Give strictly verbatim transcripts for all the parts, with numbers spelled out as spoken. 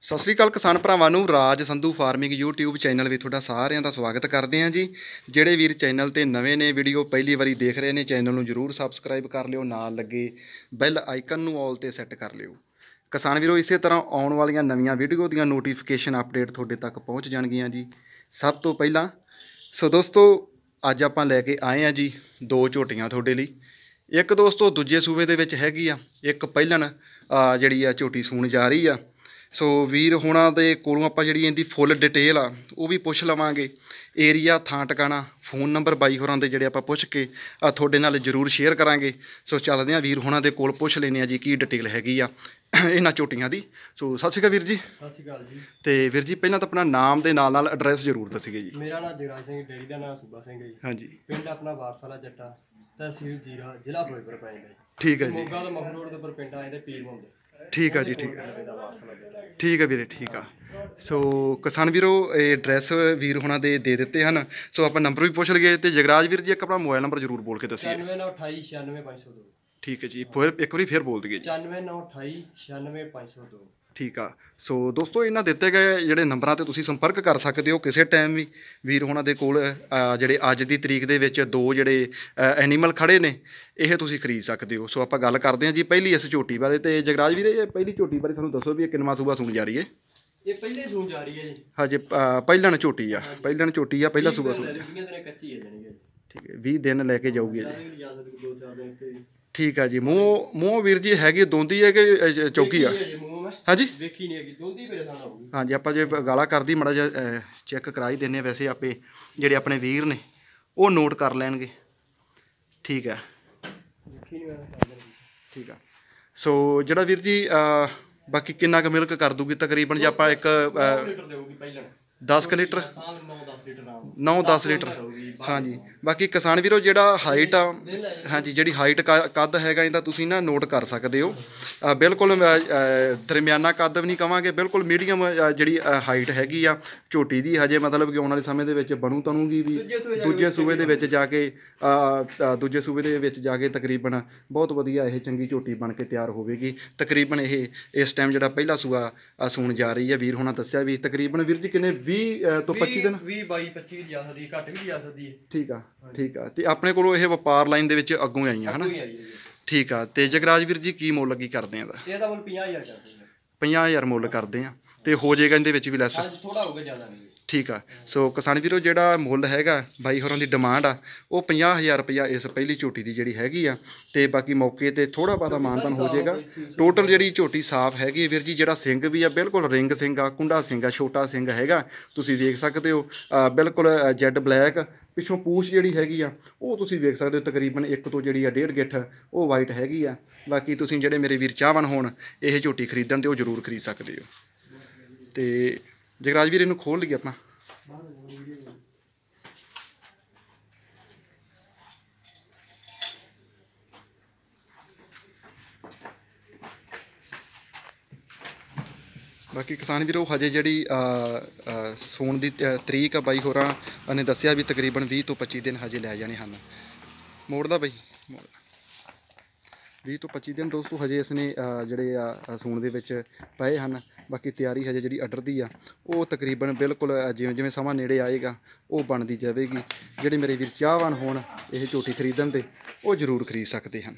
ਸਤਿ ਸ਼੍ਰੀ ਅਕਾਲ ਕਿਸਾਨ ਭਰਾਵਾਂ ਨੂੰ Raj Sandhu farming YouTube channel ਵਿੱਚ ਤੁਹਾਡਾ ਸਾਰਿਆਂ ਦਾ ਸਵਾਗਤ ਕਰਦੇ ਹਾਂ ਜੀ। ਜਿਹੜੇ ਵੀਰ ਚੈਨਲ ਤੇ ਨਵੇਂ ਨੇ, ਵੀਡੀਓ ਪਹਿਲੀ ਵਾਰੀ ਦੇਖ ਰਹੇ ਨੇ, ਚੈਨਲ ਨੂੰ ਜਰੂਰ ਸਬਸਕ੍ਰਾਈਬ ਕਰ ਲਿਓ, ਨਾਲ ਲੱਗੇ ਬੈਲ ਆਈਕਨ ਨੂੰ ਆਲ ਤੇ ਸੈੱਟ ਕਰ ਲਿਓ। ਕਿਸਾਨ ਵੀਰੋ, ਇਸੇ ਤਰ੍ਹਾਂ ਆਉਣ ਵਾਲੀਆਂ ਨਵੀਆਂ ਵੀਡੀਓ ਦੀਆਂ ਨੋਟੀਫਿਕੇਸ਼ਨ ਅਪਡੇਟ ਤੁਹਾਡੇ ਤੱਕ ਪਹੁੰਚ ਜਾਣਗੀਆਂ ਜੀ ਸਭ ਤੋਂ ਪਹਿਲਾਂ। ਸੋ ਦੋਸਤੋ, ਅੱਜ ਆਪਾਂ ਲੈ ਕੇ ਆਏ ਆ ਜੀ ਦੋ ਝੋਟੀਆਂ ਤੁਹਾਡੇ ਲਈ। ਇੱਕ ਦੋਸਤੋ ਦੂਜੇ ਸੂਬੇ ਦੇ ਵਿੱਚ ਹੈਗੀ ਆ, ਇੱਕ ਪਹਿਲਣ ਜਿਹੜੀ ਆ ਝੋਟੀ ਸੂਣ ਜਾ ਰਹੀ ਆ। ਸੋ ਵੀਰ ਹੋਣਾ ਦੇ ਕੋਲੋਂ ਆਪਾਂ ਜਿਹੜੀ ਇਹਦੀ ਫੁੱਲ ਡਿਟੇਲ ਆ ਉਹ ਵੀ ਪੁੱਛ ਲਵਾਂਗੇ। ਏਰੀਆ, ਥਾਂ ਟਿਕਾਣਾ, ਫੋਨ ਨੰਬਰ ਬਾਈ ਹੋਰਾਂ ਦੇ ਜਿਹੜੇ ਆਪਾਂ ਪੁੱਛ ਕੇ ਆ ਤੁਹਾਡੇ ਨਾਲ ਜ਼ਰੂਰ ਸ਼ੇਅਰ ਕਰਾਂਗੇ। ਸੋ ਚੱਲਦੇ ਹਾਂ ਵੀਰ ਹੋਣਾ ਦੇ ਕੋਲ, ਪੁੱਛ ਲੈਂਦੇ ਹਾਂ ਜੀ ਕੀ ਡਿਟੇਲ ਹੈਗੀ ਆ ਇਹਨਾਂ ਝੋਟੀਆਂ ਦੀ। ਸੋ ਸਤਿ ਸ਼੍ਰੀ ਅਕਾਲ ਵੀਰ ਜੀ। ਸਤਿ ਸ਼੍ਰੀ ਅਕਾਲ ਜੀ। ਤੇ ਵੀਰ ਜੀ, ਪਹਿਲਾਂ ਤਾਂ ਆਪਣਾ ਨਾਮ ਦੇ ਨਾਲ ਨਾਲ ਐਡਰੈਸ ਜ਼ਰੂਰ ਦੱਸੀਏ ਜੀ। ਮੇਰਾ ਨਾਮ ਜਗਰਾਜ ਸਿੰਘ, ਡੇਰੀ ਦਾ ਨਾਮ ਸੂਬਾ ਸਿੰਘ ਹੈ ਜੀ। ਹਾਂਜੀ। ਪਿੰਡ ਆਪਣਾ ਵਾਰਸਾਲਾ ਜੱਟਾ, ਤਹਿਸੀਲ ਜੀਰਾ, ਜ਼ਿਲ੍ਹਾ ਫਿਰੋਜ਼ਪੁਰ ਪੈਂਦਾ ਜੀ। ਠੀਕ ਹੈ ਜੀ। ਮੋਗਾ ਤੋਂ ਮਖੂ ਰੋਡ ਦੇ ਉੱਪਰ ਪਿੰਡ ਆਏ ਤੇ ਪੀਰ ਹੁੰਦੇ। ਠੀਕ ਆ ਜੀ, ਠੀਕ ਆ ਠੀਕ ਆ ਵੀਰੇ, ਠੀਕ ਆ। ਸੋ ਕਿਸਾਨ ਵੀਰੋ, ਇਹ ਐਡਰੈਸ ਵੀਰ ਹੋਣਾ ਦੇ ਦੇ ਦਿੱਤੇ ਹਨ। ਸੋ ਆਪਾਂ ਨੰਬਰ ਵੀ ਪੁੱਛ ਲਈਏ। ਤੇ ਜਗਰਾਜ ਵੀਰ ਜੀ, ਇੱਕ ਆਪਣਾ ਮੋਬਾਈਲ ਨੰਬਰ ਜ਼ਰੂਰ ਬੋਲ ਕੇ ਦੱਸੀਏ। ਪਚਾਨਵੇਂ ਨੌ ਅਠਾਈ ਛਿਆਨਵੇਂ ਪੰਜ ਸੌ ਦੋ। ਠੀਕ ਹੈ ਜੀ, ਫਿਰ ਇੱਕ ਵਾਰੀ ਫਿਰ ਬੋਲ ਦਈਏ ਜੀ। ਪਚਾਨਵੇਂ ਨੌ ਅਠਾਈ ਛਿਆਨਵੇਂ ਪੰਜ ਸੌ ਦੋ। ਠੀਕ ਆ। ਸੋ ਦੋਸਤੋ, ਇਹਨਾਂ ਦਿੱਤੇ ਗਏ ਜਿਹੜੇ ਨੰਬਰਾਂ ਤੇ ਤੁਸੀਂ ਸੰਪਰਕ ਕਰ ਸਕਦੇ ਹੋ ਕਿਸੇ ਟਾਈਮ ਵੀ। ਵੀਰ ਹੋਣਾ ਦੇ ਕੋਲ ਜਿਹੜੇ ਅੱਜ ਦੀ ਤਰੀਕ ਦੇ ਵਿੱਚ ਦੋ ਜਿਹੜੇ ਐਨੀਮਲ ਖੜੇ ਨੇ, ਇਹ ਤੁਸੀਂ ਖਰੀਦ ਸਕਦੇ ਹੋ। ਸੋ ਆਪਾਂ ਗੱਲ ਕਰਦੇ ਹਾਂ ਜੀ ਪਹਿਲੀ ਇਸ ਝੋਟੀ ਬਾਰੇ। ਤੇ ਜਗਰਾਜ ਵੀਰੇ, ਇਹ ਪਹਿਲੀ ਝੋਟੀ ਬਾਰੇ ਸਾਨੂੰ ਦੱਸੋ ਵੀ ਇਹ ਕਿੰਨਵਾਂ ਸੂਬਾ ਸੂਣ ਜਾ ਰਹੀ ਹੈ? ਇਹ ਪਹਿਲੇ ਸੂਣ ਜਾ ਰਹੀ ਹੈ ਜੀ। ਹਜੇ ਪਹਿਲਣ ਝੋਟੀ ਆ, ਪਹਿਲਣ ਝੋਟੀ ਆ, ਪਹਿਲਾ ਸੂਬਾ ਸੂਣ। ਕੱਚੀ ਹੈ ਜਾਨੀ। ਠੀਕ ਹੈ, ਵੀਹ ਦਿਨ ਲੈ ਕੇ ਜਾਊਗੀ ਜੀ। ਦੋ ਚਾਰ ਦਿਨ। ਠੀਕ ਆ ਜੀ। ਮੂੰਹ ਮੂੰਹ ਵੀਰ ਜੀ ਹੈਗੀ ਦੋਂਦੀ ਹੈ ਕਿ ਚੌਕੀ ਆ? ਹਾਂਜੀ, ਵੇਖੀ ਨਹੀਂ ਹੈਗੀ, ਦੋਂਦੀ ਮੇਰੇ ਸਾਹਮਣੇ ਹੋਊਗੀ। ਹਾਂਜੀ, ਆਪਾਂ ਜੇ ਗਾਲਾ ਕਰਦੀ ਮਾੜਾ ਜਿਹਾ ਚੈੱਕ ਕਰਾ ਹੀ ਦਿੰਦੇ ਹਾਂ। ਵੈਸੇ ਆਪੇ ਜਿਹੜੇ ਆਪਣੇ ਵੀਰ ਨੇ ਉਹ ਨੋਟ ਕਰ ਲੈਣਗੇ। ਠੀਕ ਹੈ, ਠੀਕ ਆ। ਸੋ ਜਿਹੜਾ ਵੀਰ ਜੀ ਬਾਕੀ ਕਿੰਨਾ ਕੁ ਮਿਲਕ ਕਰ ਦੂਗੀ ਤਕਰੀਬਨ? ਜੇ ਆਪਾਂ ਇੱਕ ਦਸ ਕੁ ਲੀਟਰ, ਨੌ ਦਸ ਲੀਟਰ। ਹਾਂਜੀ। ਬਾਕੀ ਕਿਸਾਨ ਵੀਰੋ, ਜਿਹੜਾ ਹਾਈਟ ਆ, ਹਾਂਜੀ, ਜਿਹੜੀ ਹਾਈਟ ਕੱਦ ਹੈਗਾ ਇਹਦਾ ਤੁਸੀਂ ਨਾ ਨੋਟ ਕਰ ਸਕਦੇ ਹੋ। ਬਿਲਕੁਲ ਦਰਮਿਆਨਾ ਕੱਦ ਵੀ ਨਹੀਂ ਕਵਾਂਗੇ, ਬਿਲਕੁਲ ਮੀਡੀਅਮ ਜਿਹੜੀ ਹਾਈਟ ਹੈਗੀ ਆ ਝੋਟੀ ਦੀ। ਹਜੇ ਮਤਲਬ ਕਿ ਆਉਣ ਵਾਲੇ ਸਮੇਂ ਦੇ ਵਿੱਚ ਬਣੂ ਤਨੂਗੀ ਵੀ ਦੂਜੇ ਸੂਬੇ ਦੇ ਵਿੱਚ ਜਾ ਕੇ ਦੂਜੇ ਸੂਬੇ ਦੇ ਵਿੱਚ ਜਾ ਕੇ ਤਕਰੀਬਨ ਬਹੁਤ ਵਧੀਆ ਇਹ ਚੰਗੀ ਝੋਟੀ ਬਣ ਕੇ ਤਿਆਰ ਹੋਵੇਗੀ। ਤਕਰੀਬਨ ਇਹ ਇਸ ਟਾਈਮ ਜਿਹੜਾ ਪਹਿਲਾ ਸੂਆ ਸੂਣ ਜਾ ਰਹੀ ਹੈ, ਵੀਰ ਹੋਣਾ ਦੱਸਿਆ ਵੀ ਤਕਰੀਬਨ ਵੀਰ ਜੀ ਕਿੰਨੇ ਵੀਹ ਤੋਂ ਪੱਚੀ ਦਿਨ, ਵੀਹ ਬਾਈ ਪੱਚੀ ਜਾ ਸਕਦੀ, ਘੱਟ ਵੀ ਜਾ ਸਕਦੀ ਹੈ। ਠੀਕ ਆ, ਠੀਕ ਆ। ਤੇ ਆਪਣੇ ਕੋਲੋਂ ਇਹ ਵਪਾਰ ਲਾਈਨ ਦੇ ਵਿੱਚ ਅੱਗੋਂ ਆਈਆਂ ਹਨਾ? ਠੀਕ ਆ। ਤੇ ਜਗਰਾਜ ਵੀਰ ਜੀ, ਕੀ ਮੁੱਲ ਲੱਗੀ ਕਰਦੇ ਆ? ਇਹਦਾ ਮੁੱਲ ਪੰਜਾਹ ਹਜ਼ਾਰ ਕਰਦੇ ਆ। ਪੰਜਾਹ ਹਜ਼ਾਰ ਮੁੱਲ ਕਰਦੇ ਆ। ਤੇ ਹੋ ਜਾਏਗਾ ਇਹਦੇ ਵਿੱਚ ਵੀ ਲੈਸ? ਥੋੜਾ ਹੋਊਗਾ, ਜ਼ਿਆਦਾ ਨਹੀਂ। ਠੀਕ ਆ। ਸੋ ਕਿਸਾਨ ਵੀਰੋ, ਜਿਹੜਾ ਮੁੱਲ ਹੈਗਾ ਬਾਈ ਹੋਰਾਂ ਦੀ ਡਿਮਾਂਡ ਆ ਉਹ ਪੰਜਾਹ ਹਜ਼ਾਰ ਰੁਪਇਆ ਇਸ ਪਹਿਲੀ ਝੋਟੀ ਦੀ ਜਿਹੜੀ ਹੈਗੀ ਆ। ਤੇ ਬਾਕੀ ਮੌਕੇ ਤੇ ਥੋੜਾ ਬਹੁਤਾ ਮਾਨਤਾਨ ਹੋ ਜਾਏਗਾ। ਟੋਟਲ ਜਿਹੜੀ ਝੋਟੀ ਸਾਫ਼ ਹੈਗੀ ਵੀਰ ਜੀ। ਜਿਹੜਾ ਸਿੰਘ ਵੀ ਆ ਬਿਲਕੁਲ ਰਿੰਗ ਸਿੰਘ ਆ, ਕੁੰਡਾ ਸਿੰਘ ਆ, ਛੋਟਾ ਸਿੰਘ ਹੈਗਾ, ਤੁਸੀਂ ਦੇਖ ਸਕਦੇ ਹੋ। ਬਿਲਕੁਲ ਜੈਡ ਬਲੈਕ। ਪਿੱਛੋਂ ਪੂਛ ਜਿਹੜੀ ਹੈਗੀ ਆ ਉਹ ਤੁਸੀਂ ਵੇਖ ਸਕਦੇ ਹੋ, ਤਕਰੀਬਨ ਇੱਕ ਤੋਂ ਜਿਹੜੀ ਆ ਡੇਢ ਗਿੱਠ ਉਹ ਵਾਈਟ ਹੈਗੀ ਆ। ਬਾਕੀ ਤੁਸੀਂ ਜਿਹੜੇ ਮੇਰੇ ਵੀਰ ਚਾਹਵਾਨ ਹੋਣ ਇਹ ਝੋਟੀ ਖਰੀਦਣ ਤੇ ਉਹ ਜ਼ਰੂਰ ਖਰੀਦ ਸਕਦੇ ਹੋ। ਤੇ ਜਗਰਾਜ ਵੀਰ, ਇਹਨੂੰ ਖੋਲ ਲਈਏ ਆਪਣਾ। ਬਾਕੀ ਕਿਸਾਨ ਵੀਰੋ, ਹਜੇ ਜਿਹੜੀ ਸੂਣ ਦੀ ਤਰੀਕ ਆ ਬਾਈ ਹੋਰਾਂ ਨੇ ਦੱਸਿਆ ਵੀ ਤਕਰੀਬਨ ਵੀਹ ਤੋਂ ਪੱਚੀ ਦਿਨ ਹਜੇ ਲੈ ਜਾਣੇ ਹਨ। ਮੋੜਦਾ ਬਾਈ, ਮੋੜਦਾ। ਵੀਹ ਤੋਂ ਪੱਚੀ ਦਿਨ ਦੋਸਤੋ ਹਜੇ ਇਸਨੇ ਜਿਹੜੇ ਆ ਸੂਣ ਦੇ ਵਿੱਚ ਪਏ ਹਨ। ਬਾਕੀ ਤਿਆਰੀ ਹਜੇ ਜਿਹੜੀ ਆਰਡਰ ਦੀ ਆ ਉਹ ਤਕਰੀਬਨ ਬਿਲਕੁਲ ਜਿਵੇਂ ਜਿਵੇਂ ਸਮਾਂ ਨੇੜੇ ਆਏਗਾ ਉਹ ਬਣਦੀ ਜਾਵੇਗੀ। ਜਿਹੜੇ ਮੇਰੇ ਵੀਰ ਚਾਹਵਾਨ ਹੋਣ ਇਹ ਝੋਟੀ ਖਰੀਦਣ ਦੇ ਉਹ ਜ਼ਰੂਰ ਖਰੀਦ ਸਕਦੇ ਹਨ।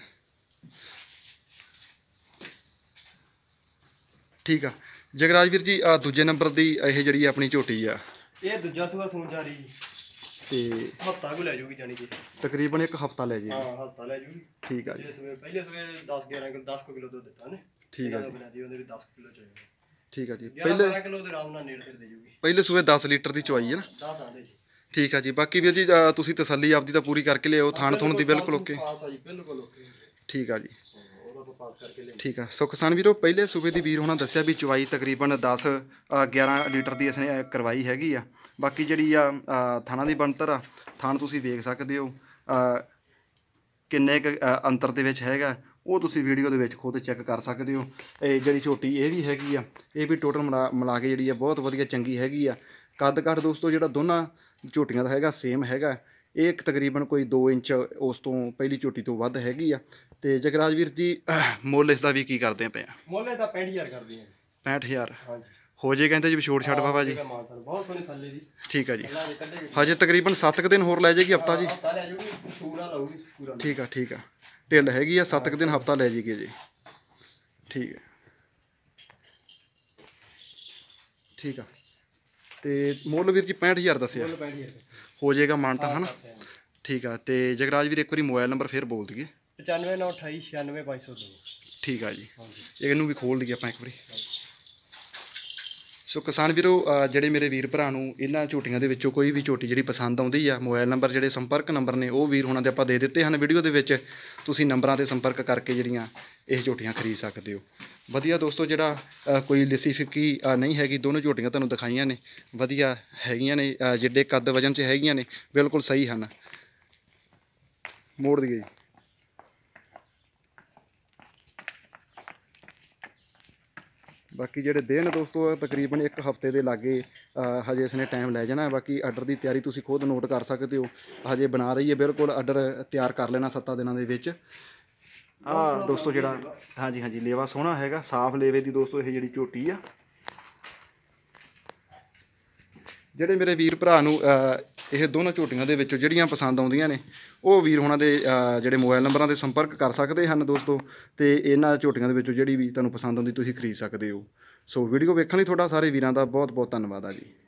ਠੀਕ ਆ। ਜਗਰਾਜ ਵੀਰ ਜੀ, ਆ ਦੂਜੇ ਨੰਬਰ ਦੀ ਇਹ ਜਿਹੜੀ ਆਪਣੀ ਝੋਟੀ ਆ, ਇਹ ਦੂਜਾ ਸੂਆ ਸੂਣ ਜਾ ਰਹੀ ਤੇ ਹਫਤਾ ਕੋ ਲੈ ਜਾਊਗੀ ਜਾਨੀ ਕਿ ਤਕਰੀਬਨ ਇੱਕ ਹਫਤਾ ਲੈ ਜਾਏਗੀ। ਹਾਂ, ਹਫਤਾ ਲੈ ਜਾਊਗੀ। ਠੀਕ ਆ ਜੀ। ਪਹਿਲੇ ਸਵੇਰ ਦਸ ਗਿਆਰਾਂ ਕਿਲੋ ਦਸ ਕਿਲੋ ਦੁੱਧ ਦਿੱਤਾ ਨੇ। ਠੀਕ ਆ ਜੀ। ਉਹਦੇ ਦਸ ਕਿਲੋ ਚਾਹੀਦਾ। ਠੀਕ ਆ ਜੀ। ਪਹਿਲੇ ਕਿਲੋ ਦੇ ਆਰਾਮ ਨਾਲ ਨੇੜ ਫਿਰ ਦੇ ਜੂਗੀ। ਪਹਿਲੇ ਸੂਏ ਦਸ ਲੀਟਰ ਦੀ ਚਵਾਈ ਹੈ ਨਾ? ਦਸ ਆਂਦੇ ਜੀ। ਠੀਕ ਆ ਜੀ। ਬਾਕੀ ਵੀਰ ਜੀ, ਤੁਸੀਂ ਤਸੱਲੀ ਆਪਦੀ ਤਾਂ ਪੂਰੀ ਕਰਕੇ ਲਿਆਓ। ਥਾਣ ਥੁਣ ਦੀ ਬਿਲਕੁਲ ਓਕੇ? ਬਿਲਕੁਲ ਓਕੇ। ਠੀਕ ਆ ਜੀ, ਠੀਕ ਆ। ਸੋ ਕਿਸਾਨ ਵੀਰੋ, ਪਹਿਲੇ ਸੂਬੇ ਦੀ ਵੀਰ ਹੋਣਾ ਦੱਸਿਆ ਵੀ ਚਵਾਈ ਤਕਰੀਬਨ ਦਸ ਗਿਆਰਾਂ ਲੀਟਰ ਦੀ ਇਸਨੇ ਕਰਵਾਈ ਹੈਗੀ ਆ। ਬਾਕੀ ਜਿਹੜੀ ਆ ਥਾਣਾ ਦੀ ਬਣਤਰ ਆ, ਥਾਣ ਤੁਸੀਂ ਵੇਖ ਸਕਦੇ ਹੋ ਕਿੰਨੇ ਕੁ ਅੰਤਰ ਦੇ ਵਿੱਚ ਹੈਗਾ ਉਹ ਤੁਸੀਂ ਵੀਡੀਓ ਦੇ ਵਿੱਚ ਖੁਦ ਚੈੱਕ ਕਰ ਸਕਦੇ ਹੋ। ਇਹ ਜਿਹੜੀ ਝੋਟੀ ਇਹ ਵੀ ਹੈਗੀ ਆ, ਇਹ ਵੀ ਟੋਟਲ ਮਿਲਾ ਮਿਲਾ ਕੇ ਜਿਹੜੀ ਆ ਬਹੁਤ ਵਧੀਆ ਚੰਗੀ ਹੈਗੀ ਆ। ਕੱਦ ਕੱਦ ਦੋਸਤੋ ਜਿਹੜਾ ਦੋਨਾਂ ਝੋਟੀਆਂ ਦਾ ਹੈਗਾ ਸੇਮ ਹੈਗਾ। ਇਹ ਤਕਰੀਬਨ ਕੋਈ ਦੋ ਇੰਚ ਉਸ ਤੋਂ ਪਹਿਲੀ ਝੋਟੀ ਤੋਂ ਵੱਧ ਹੈਗੀ ਆ। ਤੇ ਜਗਰਾਜ ਵੀਰ ਜੀ, ਮੁੱਲ ਇਸ ਦਾ ਵੀ ਕੀ ਕਰਦੇ ਪਏ ਆ? ਮੁੱਲ ਇਹਦਾ ਪੈਂਹਠ ਹਜ਼ਾਰ ਕਰਦੇ ਆ। ਪੈਂਹਠ ਹਜ਼ਾਰ। ਹਾਂਜੀ। ਹੋ ਜੇ ਕਹਿੰਦੇ ਜੀ ਛੋਟ ਛੱਡ ਬਾਬਾ ਜੀ। ਮਾਨਸਨ ਬਹੁਤ ਸੋਹਣੀ ਥੱਲੇ ਦੀ। ਠੀਕ ਆ ਜੀ। ਪਹਿਲਾਂ ਜੇ ਕੱਢੇ ਹਜੇ ਤਕਰੀਬਨ ਸੱਤ ਕੁ ਦਿਨ ਹੋਰ ਲੈ ਜਾਏਗੀ, ਹਫਤਾ ਜੀ। ਹਫਤਾ ਲੈ ਜੂਗੀ, ਪੂਰਾ ਲਾਊਗੀ ਪੂਰਾ। ਠੀਕ ਆ ਠੀਕ ਆ, ਢਿੱਲ ਹੈਗੀ ਆ, ਸੱਤ ਕੁ ਦਿਨ ਹਫਤਾ ਲੈ ਜਾਏਗੀ ਜੀ। ਠੀਕ ਹੈ ਠੀਕ ਆ। ਤੇ ਮੁੱਲ ਵੀਰ ਜੀ ਪੈਂਹਠ ਹਜ਼ਾਰ ਦੱਸਿਆ, ਹੋ ਜਾਏਗਾ ਮਾਨਤਾ ਹਨਾ। ਠੀਕ ਆ। ਤੇ ਜਗਰਾਜ ਵੀਰ ਇੱਕ ਵਾਰੀ ਮੋਬਾਈਲ ਨੰਬਰ ਫੇਰ ਬੋਲ ਦਈਏ। ਪਚਾਨਵੇਂ ਨੌ ਅਠਾਈ ਛਿਆਨਵੇਂ ਪੰਜ ਸੌ ਦੋ। ਠੀਕ ਆ ਜੀ, ਇਹਨੂੰ ਵੀ ਖੋਲ ਲਈਏ ਆਪਾਂ ਇੱਕ ਵਾਰੀ। ਸੋ ਕਿਸਾਨ ਵੀਰੋ, ਜਿਹੜੇ ਮੇਰੇ ਵੀਰ ਭਰਾ ਨੂੰ ਇਹਨਾਂ ਝੋਟੀਆਂ ਦੇ ਵਿੱਚੋਂ ਕੋਈ ਵੀ ਝੋਟੀ ਜਿਹੜੀ ਪਸੰਦ ਆਉਂਦੀ ਆ, ਮੋਬਾਈਲ ਨੰਬਰ ਜਿਹੜੇ ਸੰਪਰਕ ਨੰਬਰ ਨੇ ਉਹ ਵੀਰ ਹੁਣਾਂ ਦੇ ਆਪਾਂ ਦੇ ਦਿੱਤੇ ਹਨ ਵੀਡੀਓ ਦੇ ਵਿੱਚ। ਤੁਸੀਂ ਨੰਬਰਾਂ 'ਤੇ ਸੰਪਰਕ ਕਰਕੇ ਜਿਹੜੀਆਂ ਇਹ ਝੋਟੀਆਂ ਖਰੀਦ ਸਕਦੇ ਹੋ। ਵਧੀਆ ਦੋਸਤੋ, ਜਿਹੜਾ ਕੋਈ ਲਿੱਸੀ ਫਿੱਕੀ ਨਹੀਂ ਹੈਗੀ, ਦੋਨੋਂ ਝੋਟੀਆਂ ਤੁਹਾਨੂੰ ਦਿਖਾਈਆਂ ਨੇ, ਵਧੀਆ ਹੈਗੀਆਂ ਨੇ, ਜਿੱਡੇ ਕੱਦ ਵਜਨ 'ਚ ਹੈਗੀਆਂ ਨੇ, ਬਿਲਕੁਲ ਸਹੀ ਹਨ। ਮੋੜ ਦਈਏ ਜੀ। ਬਾਕੀ ਜਿਹੜੇ ਦਿਨ ਦੋਸਤੋ ਤਕਰੀਬਨ ਇੱਕ ਹਫ਼ਤੇ ਦੇ ਲਾਗੇ ਹਜੇ ਇਸਨੇ ਟਾਈਮ ਲੈ ਜਾਣਾ। ਬਾਕੀ ਆਰਡਰ ਦੀ ਤਿਆਰੀ ਤੁਸੀਂ ਖੁਦ ਨੋਟ ਕਰ ਸਕਦੇ ਹੋ, ਹਜੇ ਬਣਾ ਰਹੀ ਹੈ, ਬਿਲਕੁਲ ਆਰਡਰ ਤਿਆਰ ਕਰ ਲੈਣਾ ਸੱਤਾਂ ਦਿਨਾਂ ਦੇ ਵਿੱਚ। ਆਹ ਦੋਸਤੋ ਜਿਹੜਾ ਹਾਂਜੀ ਹਾਂਜੀ ਲੇਵਾ ਸੋਹਣਾ ਹੈਗਾ, ਸਾਫ਼ ਲੇਵੇ ਦੀ ਦੋਸਤੋ ਇਹ ਜਿਹੜੀ ਝੋਟੀ ਆ। ਜਿਹੜੇ ਮੇਰੇ ਵੀਰ ਭਰਾ ਨੂੰ ਇਹ ਦੋਨੋਂ ਝੋਟੀਆਂ ਦੇ ਵਿੱਚੋਂ ਜਿਹੜੀਆਂ ਪਸੰਦ ਆਉਂਦੀਆਂ ਨੇ ਉਹ ਵੀਰ ਹੋਣਾ ਦੇ ਜਿਹੜੇ ਮੋਬਾਈਲ ਨੰਬਰਾਂ 'ਤੇ ਸੰਪਰਕ ਕਰ ਸਕਦੇ ਹਨ ਦੋਸਤੋ। ਤੇ ਇਹਨਾਂ ਝੋਟੀਆਂ ਦੇ ਵਿੱਚੋਂ ਜਿਹੜੀ ਵੀ ਤੁਹਾਨੂੰ ਪਸੰਦ ਆਉਂਦੀ ਤੁਸੀਂ ਖਰੀਦ ਸਕਦੇ ਹੋ। ਸੋ ਵੀਡੀਓ ਵੇਖਣ ਲਈ ਤੁਹਾਡਾ ਸਾਰੇ ਵੀਰਾਂ ਦਾ ਬਹੁਤ ਬਹੁਤ ਧੰਨਵਾਦ ਆ ਜੀ।